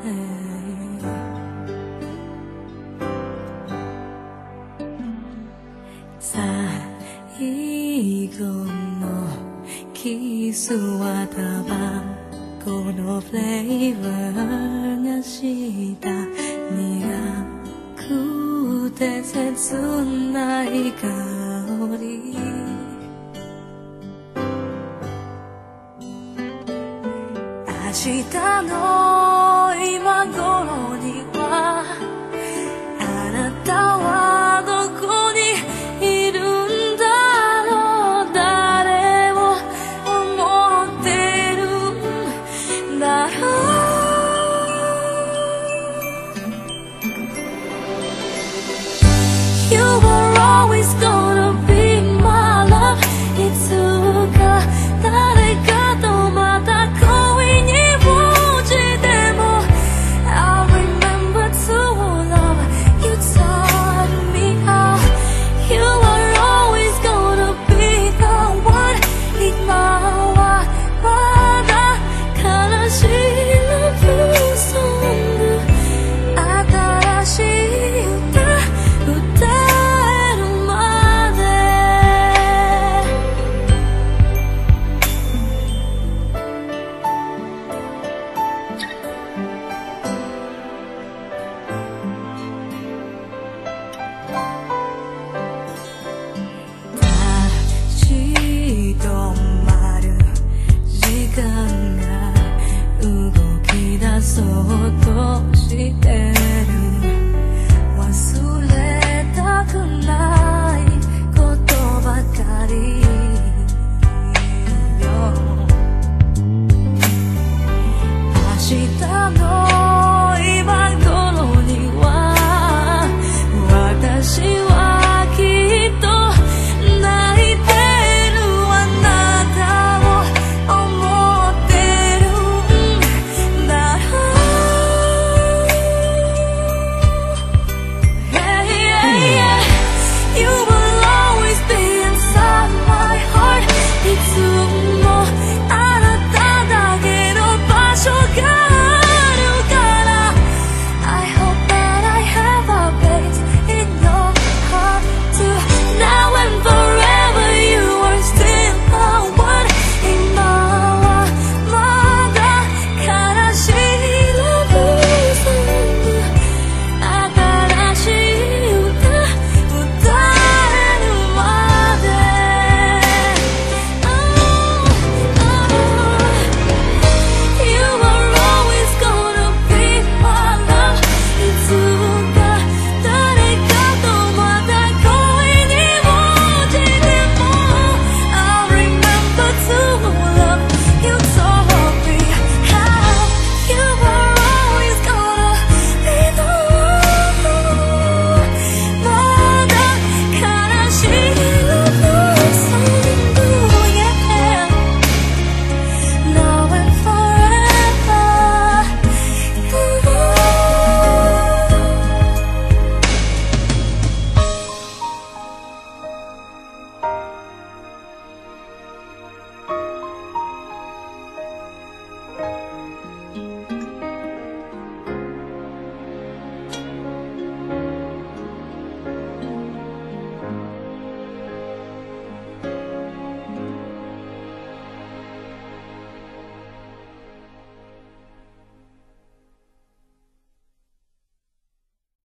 最後のキスはタバコのフレーバーがした苦くて切ない香り明日の今頃にはあなたはどこにいるんだろう誰を思ってるんだろうYou were always gonna be my love いつか誰かとまた恋に落ちても I remember to love you taught me how You are always gonna be the one 今はまだ悲しい Love song 新しい歌歌えるまで立ち止まる時間が動き出そうとしてる忘れたくないことばかりよ明日の